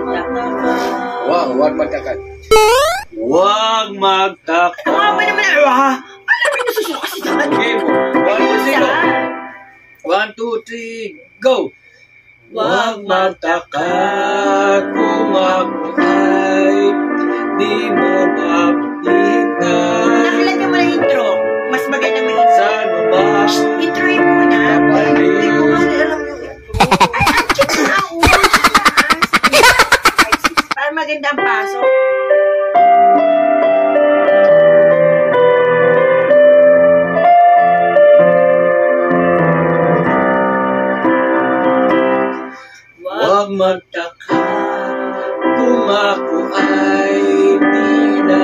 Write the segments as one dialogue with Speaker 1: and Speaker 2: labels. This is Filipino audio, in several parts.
Speaker 1: Huwag magtakat. Huwag magtakat.
Speaker 2: Ano ba naman? Alam mo, nasusuka si Dad.
Speaker 1: Game mo. 1, 2, 3, go! Huwag magtakat kung ako ay di mo makikita.
Speaker 2: Nakalagyan mo na intro. Mas maganda may intro.
Speaker 1: Saan ba?
Speaker 2: Introin mo na. Hindi ko nga alam yung intro. Ay, ang check na. Para maganda ang paso.
Speaker 1: Huwag magtaka kung ako ay di na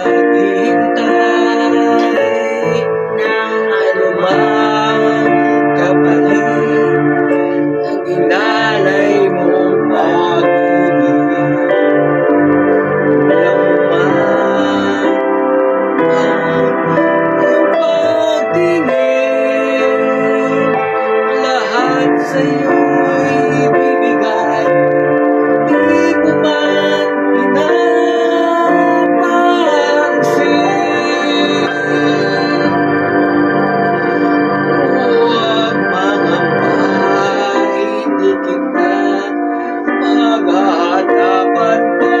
Speaker 1: naghihintay ng anumang kapalit ang inalay mong pag-ibig. Alam mo ba ang pagtingin lahat sa'yo'y ibibigay. Di ko man pinapansin. Huwag mangamba, hindi kita maghahanapan pa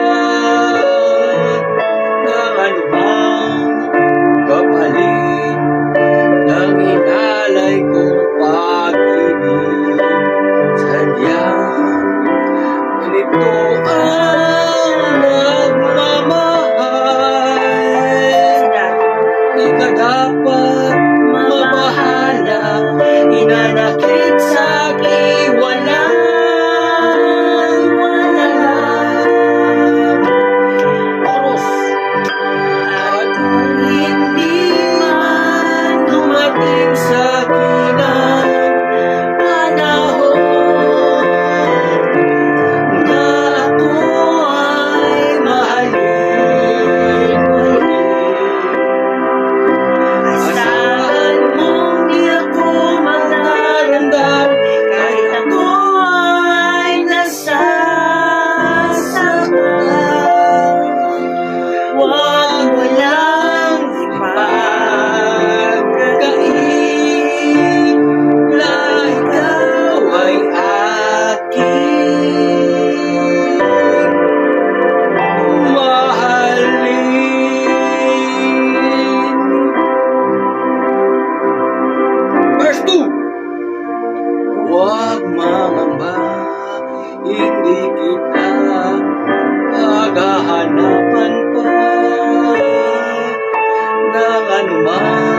Speaker 1: ng anumang kapalit ng inalay kong pag-ibig. Sadyang ganito ang nagmamahal. Di ka dapat mabahala, inanakit sa'kin walang oras. At kung hindi man dumating sa'kin ang panahon na ako ay mahalin ulit, asahan mong di ako magdaramdam kahit ako ay nasasaktan. Huwag mo lang ipagkain na ikaw ay aking mahalin. Verse 2. Huwag mangamba, hindi kita paghahanapan pa ng anumang